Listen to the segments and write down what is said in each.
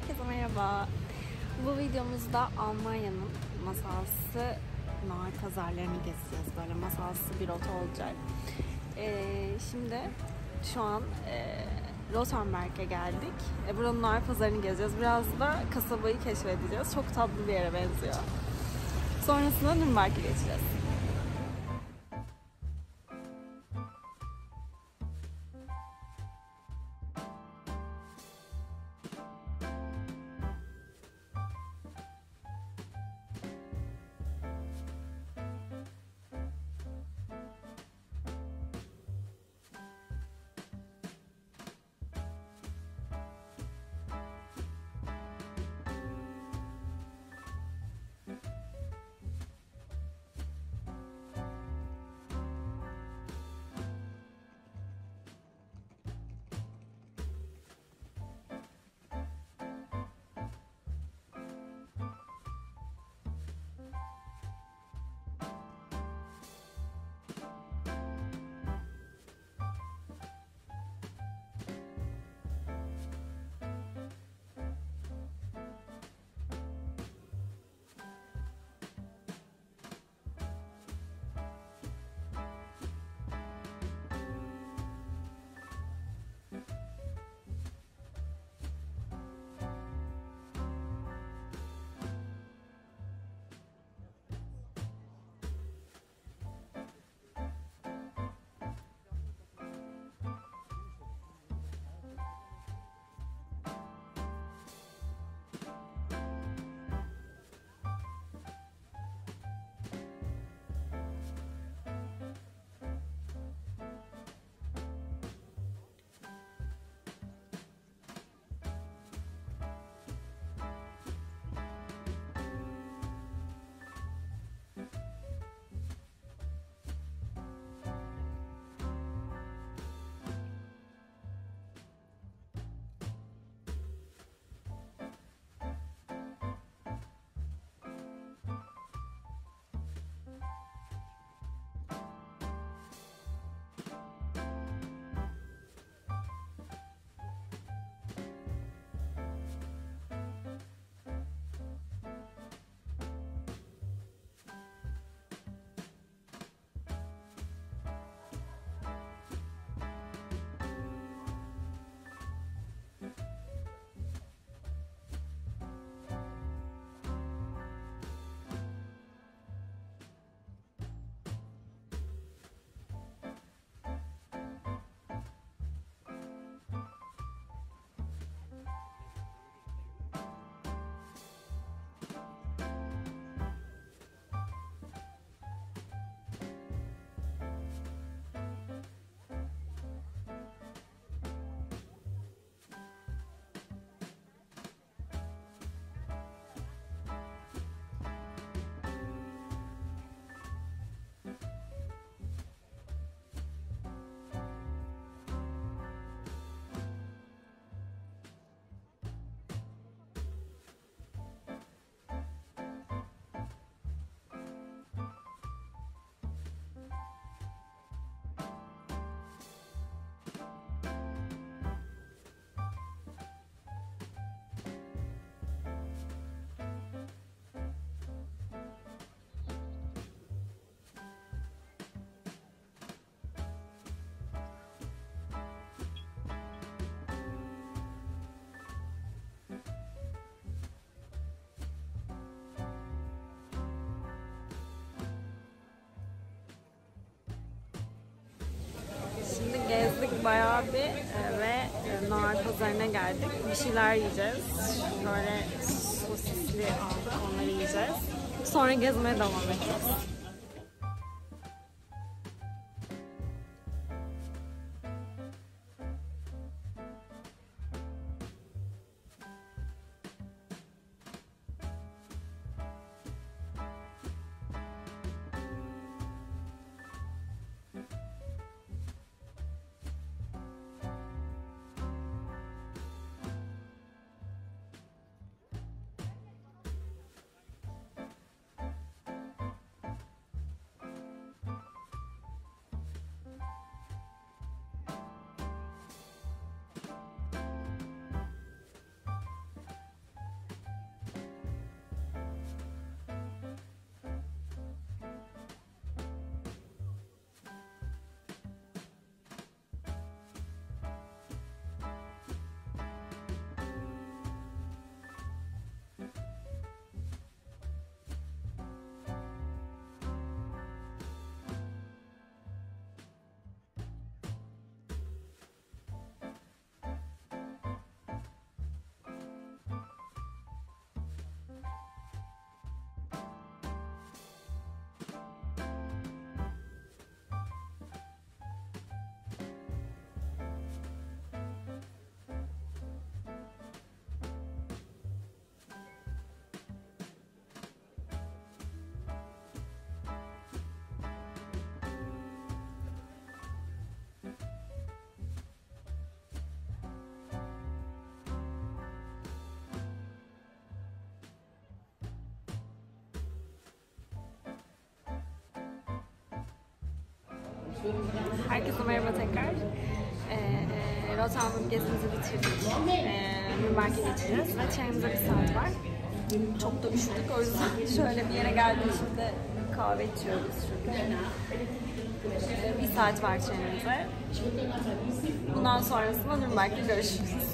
Herkese merhaba. Bu videomuzda Almanya'nın masalsı Noel pazarlarını gezeceğiz. Böyle masalsı bir rota olacak. Şimdi şu an Rotenberg'e geldik. Buranın Noel pazarını gezeceğiz. Biraz da kasabayı keşfedeceğiz. Çok tatlı bir yere benziyor. Sonrasında Nürnberg'e geçeceğiz. Gezdik bayağı bir ve Noel pazarına geldik. Bir şeyler yiyeceğiz. Böyle sosisli aldık, onları yiyeceğiz. Sonra gezmeye devam edeceğiz. Herkese merhaba tekrar. Rotterdam gezimizi bitirdik. Nürnberg'e geçeceğiz ve çayımıza bir saat var. Çok da üşüdük, o yüzden şöyle bir yere geldik, şimdi kahve içiyoruz çünkü. Bir saat var çayımıza. Bundan sonrasında Nürnberg'de görüşürüz.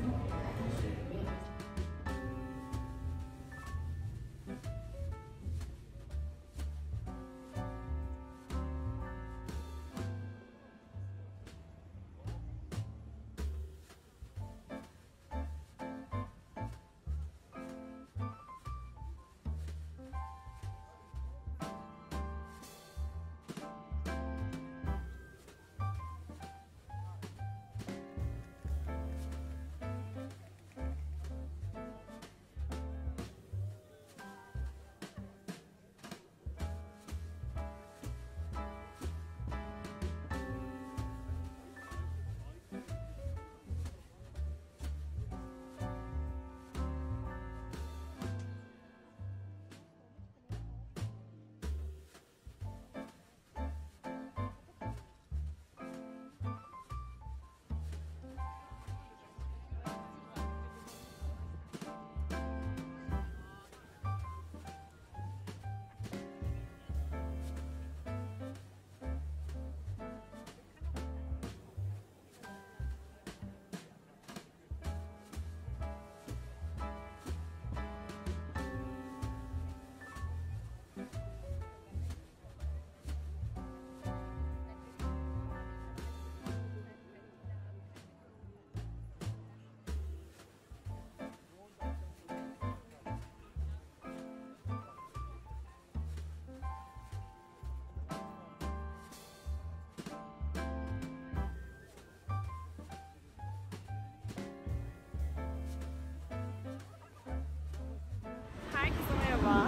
Herkese merhaba.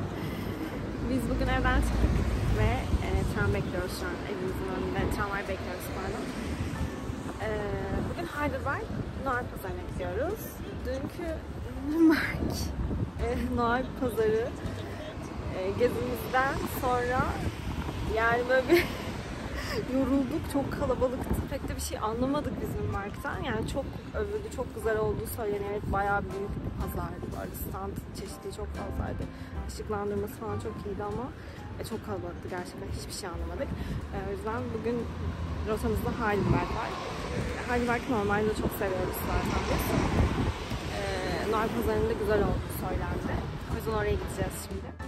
Biz bugün evden çıktık ve tren bekliyoruz şu an. Evimizin önünde tramvay bekliyoruz pardon. Bugün Heidelberg Noel Pazarı'na gidiyoruz. Dünkü Nürnberg Noel Pazarı gezimizden sonra yani böyle bir yorulduk, çok kalabalıktı. Pek de bir şey anlamadık biz Nürnberg'den. Yani çok övüldü, çok güzel olduğu söyleniyor. Evet, bayağı büyük bir pazardı. Böyle stand çeşitliği çok fazlaydı. Işıklandırması falan çok iyiydi ama çok kalabalıktı gerçekten. Hiçbir şey anlamadık. O yüzden bugün rotamızda Heidelberg var. Heidelberg normalde çok seviyoruz zaten biz. Noel Pazarı'nda güzel olduğu söylendi. O yüzden oraya gideceğiz şimdi.